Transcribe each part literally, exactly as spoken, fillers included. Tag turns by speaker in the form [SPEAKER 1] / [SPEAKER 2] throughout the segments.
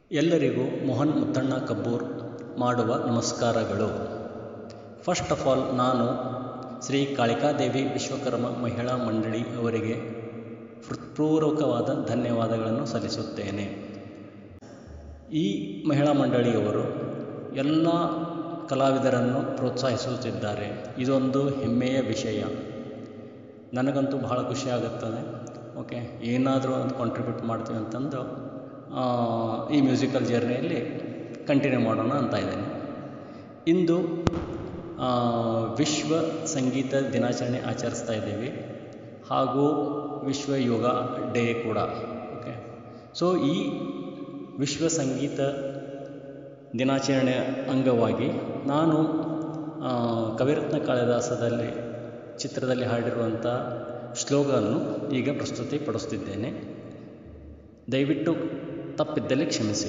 [SPEAKER 1] ಎಲ್ಲರಿಗೂ ಮೋಹನ್ ಮುತ್ತಣ್ಣ ಕಬ್ಬೂರ್ ಮಾಡುವ ನಮಸ್ಕಾರಗಳು. ಫಸ್ಟ್ ಆಫ್ ಆಲ್ ನಾನು ಶ್ರೀ ಕಾಳಿಕಾದೇವಿ ವಿಶ್ವಕರ್ಮ ಮಹಿಳಾ ಮಂಡಳಿ ಅವರಿಗೆ ಹೃತ್ಪೂರ್ವಕವಾದ ಧನ್ಯವಾದಗಳನ್ನು ಸಲ್ಲಿಸುತ್ತೇನೆ. ಈ ಮಹಿಳಾ ಮಂಡಳಿಯವರು ಎಲ್ಲ ಕಲಾವಿದರನ್ನು ಪ್ರೋತ್ಸಾಹಿಸುತ್ತಿದ್ದಾರೆ. ಇದೊಂದು ಹೆಮ್ಮೆಯ ವಿಷಯ. ನನಗಂತೂ ಬಹಳ ಖುಷಿ ಆಗುತ್ತದೆ. ಓಕೆ, ಏನಾದರೂ ಒಂದು ಕಾಂಟ್ರಿಬ್ಯೂಟ್ ಮಾಡ್ತೀವಿ ಅಂತಂದು ಈ ಮ್ಯೂಸಿಕಲ್ ಜರ್ನಿಯಲ್ಲಿ ಕಂಟಿನ್ಯೂ ಮಾಡೋಣ ಅಂತ ಇದ್ದೇನೆ. ಇಂದು ವಿಶ್ವ ಸಂಗೀತ ದಿನಾಚರಣೆ ಆಚರಿಸ್ತಾ ಇದ್ದೀವಿ, ಹಾಗೂ ವಿಶ್ವ ಯೋಗ ಡೇ ಕೂಡ. ಓಕೆ, ಸೊ ಈ ವಿಶ್ವ ಸಂಗೀತ ದಿನಾಚರಣೆ ಅಂಗವಾಗಿ ನಾನು ಕವಿರತ್ನ ಕಾಳಿದಾಸದಲ್ಲಿ ಚಿತ್ರದಲ್ಲಿ ಹಾಡಿರುವಂಥ ಶ್ಲೋಕವನ್ನು ಈಗ ಪ್ರಸ್ತುತಿಪಡಿಸುತ್ತಿದ್ದೇನೆ. ದಯವಿಟ್ಟು ತಪ್ಪಿದ್ದಲ್ಲಿ ಕ್ಷಮಿಸಿ.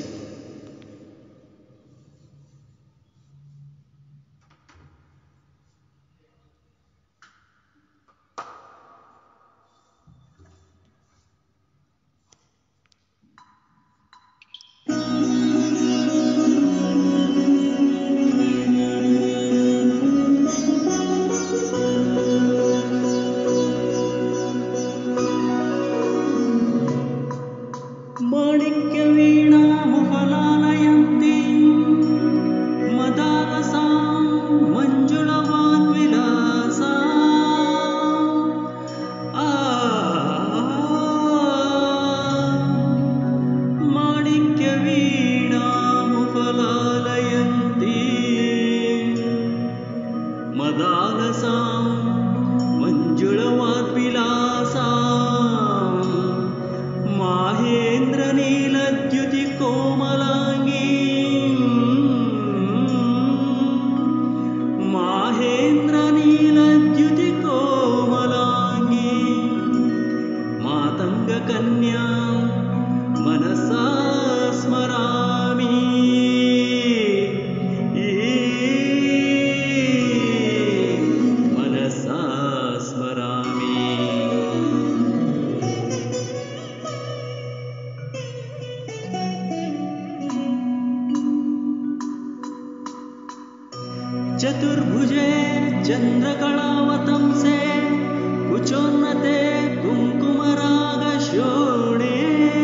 [SPEAKER 2] चतुर्भुजे चंद्रकलावतंसे कुचोन्नते कुंकुमरागशोणे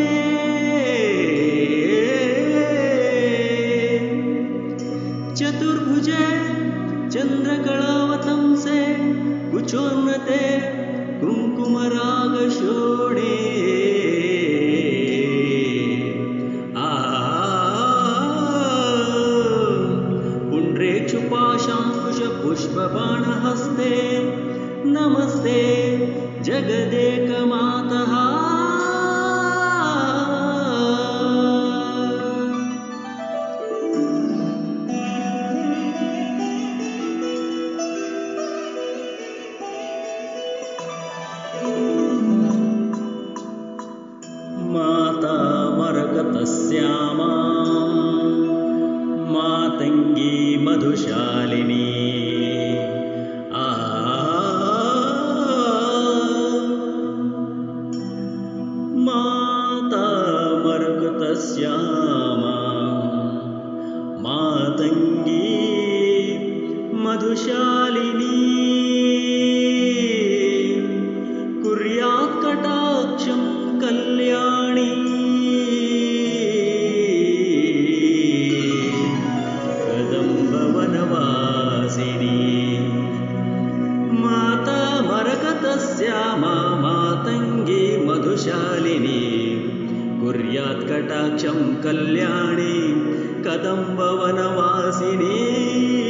[SPEAKER 2] चतुर्भुजे चंद्रकलावतंसे कुचोन्नते कुंकुमरागशोणे पुष्पबाणहस्ते नमस्ते जगदेकमातः माता मरकतस्यामा मातंगी मधुशालिनी माता मरकतस्यामा मातंगी मधुशालिनी कुर्यात् कटाक्षं कल्याणी कदम्बवनवासिनी माता मरकतस्यामा मातंगी मधुशालिनी कुर्यात् कटाक्षं कल्याणी कदम्बवनवासिनी।